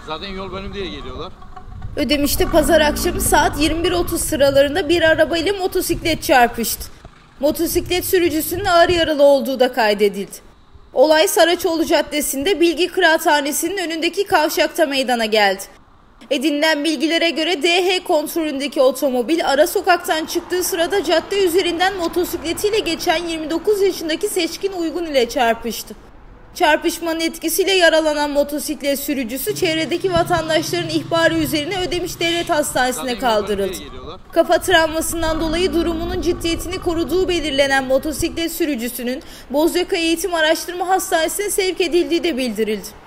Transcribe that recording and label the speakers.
Speaker 1: Zaten yol benim diye geliyorlar.
Speaker 2: Ödemiş'te pazar akşamı saat 21.30 sıralarında bir arabayla motosiklet çarpıştı. Motosiklet sürücüsünün ağır yaralı olduğu da kaydedildi. Olay Saraçoğlu Caddesi'nde Bilgi Kıraathanesi'nin önündeki kavşakta meydana geldi. Edinilen bilgilere göre DH kontrolündeki otomobil ara sokaktan çıktığı sırada cadde üzerinden motosikletiyle geçen 29 yaşındaki Seçkin Uygun ile çarpıştı. Çarpışmanın etkisiyle yaralanan motosiklet sürücüsü çevredeki vatandaşların ihbarı üzerine Ödemiş Devlet Hastanesi'ne kaldırıldı. Kafa travmasından dolayı durumunun ciddiyetini koruduğu belirlenen motosiklet sürücüsünün Bozyaka Eğitim Araştırma Hastanesi'ne sevk edildiği de bildirildi.